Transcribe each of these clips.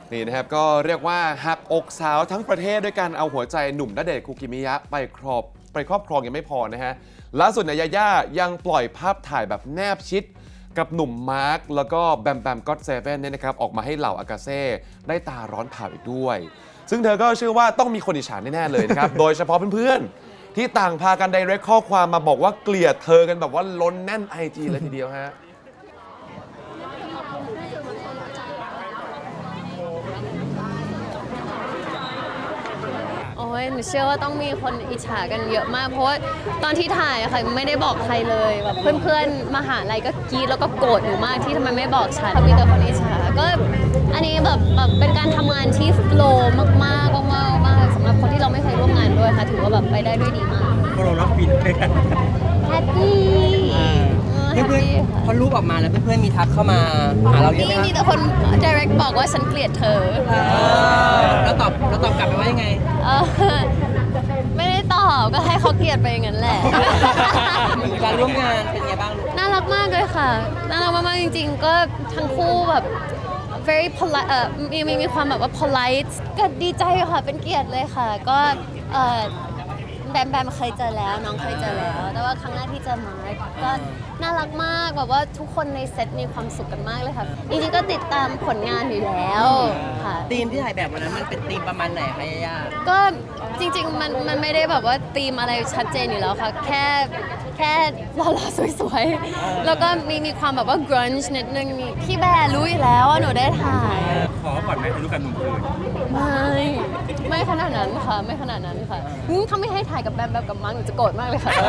นี่นะครับก็เรียกว่าหักอกสาวทั้งประเทศด้วยการเอาหัวใจหนุ่มณเดชน์คุกิมิยะไปครอบครองยังไม่พอนะฮะล่าสุดยาย่ายังปล่อยภาพถ่ายแบบแนบชิดกับหนุ่มมาร์คแล้วก็แบมแบมก็อตเซเว่นเนี่ยนะครับออกมาให้เหล่าอากาเซ่ได้ตาร้อนเผาอีกด้วยซึ่งเธอก็เชื่อว่าต้องมีคนอิจฉาแน่ๆเลยนะครับ โดยเฉพาะเพื่อนๆที่ต่างพากันไดเรกข้อความมาบอกว่าเกลียดเธอกันแบบว่าล้นแน่น IG เลยทีเดียวฮะโอ้ยหนูเชื่อว่าต้องมีคนอิจฉากันเยอะมากเพราะว่าตอนที่ถ่ายอะค่ะไม่ได้บอกใครเลยแบบเพื่อนๆมหาลัยก็กรี๊ดแล้วก็โกรธหนูมากที่ทำไมไม่บอกฉันมีแต่คนอิจฉาก็อันนี้แบบเป็นการทำงานที่โฟลว์มากๆสำหรับคนที่เราไม่เคยร่วมงานด้วยค่ะถือว่าแบบไปได้ด้วยดีมากโฟลว์แล้วฟินด้วยกันแฮปปี้เพื่อนๆพอรูปออกมาแล้วเพื่อนๆมีทักเข้ามาหาเราเยอะไหมมีแต่คน direct บอกว่าฉันเกลียดเธอแล้วตอบกลับไปว่ายังไงไม่ได้ตอบก็ให้เขาเกลียดไปอย่างนั้นแหละการร่วมงานเป็นไงบ้างน่ารักมากเลยค่ะน่ารักมากๆจริงๆก็ทั้งคู่แบบ very polite มีความแบบว่า polite ก็ดีใจค่ะเป็นเกียรติเลยค่ะก็แบมเคยเจอแล้วน้องเคยเจอแล้วแต่ว่าครั้งแรกที่เจอมาร์คก็น่ารักมากแบบว่าทุกคนในเซตมีความสุขกันมากเลยค่ะจริงๆก็ติดตามผลงานอยู่แล้วค่ะธีมที่ถ่ายแบบวันนั้นมันเป็นธีมประมาณไหนคะย่าก็จริงๆมันไม่ได้แบบว่าธีมอะไรชัดเจนอยู่แล้วค่ะแค่หล่อๆสวยๆแล้วก็มีความแบบว่า grunge นิดนึงพี่แบร์รู้อยู่แล้วว่าหนูได้ถ่ายขอก่อนไหมถ่ายรูปกับหนุ่มอื่นไม่ขนาดนั้นค่ะไม่ขนาดนั้นค่ะถ้าไม่ให้ถ่ายกับแบมกับมังหนูจะโกรธมากเลยค่ะ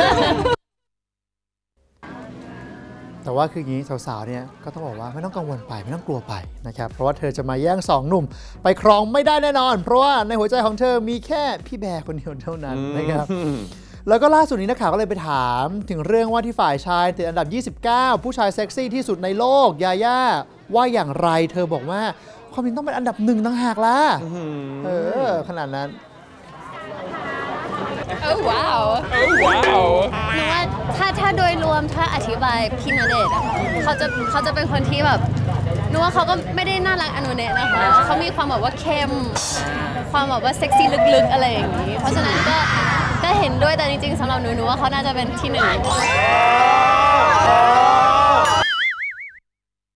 แต่ว่าคืออย่างนี้สาวๆเนี่ยก็ต้องบอกว่าไม่ต้องกังวลไปไม่ต้องกลัวไปนะครับเพราะว่าเธอจะมาแย่ง2 หนุ่มไปครองไม่ได้แน่นอนเพราะว่าในหัวใจของเธอมีแค่พี่แบร์คนเดียวเท่านั้นนะครับแล้วก็ล่าสุดนี้นักข่าวก็เลยไปถามถึงเรื่องว่าที่ฝ่ายชายติดอันดับ29ผู้ชายเซ็กซี่ที่สุดในโลกยาย่าว่าอย่างไรเธอบอกว่าความจริงต้องเป็นอันดับ1ต่างหากล่ะขนาดนั้นว้าวหนูว่าถ้าโดยรวมถ้าอธิบายพี่ณเดชน์เขาจะเป็นคนที่แบบหนูว่าเขาก็ไม่ได้น่ารักอนุเนะนะคะเขามีความแบบว่าเข้มความแบบว่าเซ็กซี่ลึกๆอะไรอย่างนี้เพราะฉะนั้นก็เห็นด้วยแต่จริงๆสำหรับหนูว่าเขาน่าจะเป็นที่1